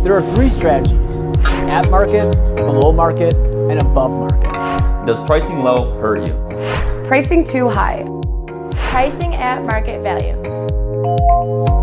There are three strategies: at market, below market, and above market. Does pricing low hurt you? Pricing too high. Pricing at market value.